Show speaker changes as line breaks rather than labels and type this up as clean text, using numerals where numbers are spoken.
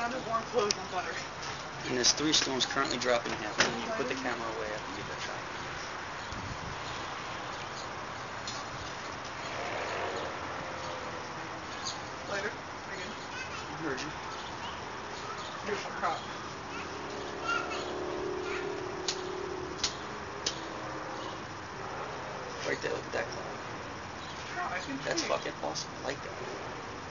under warm clothes on butter.
And there's 3 storms currently dropping here. You put the camera away after you get that shot.
Later. Again.
I heard you.
Here's some crop.
Right there, look at that cloud.
Oh, I can
That's
see.
fucking awesome. I like that.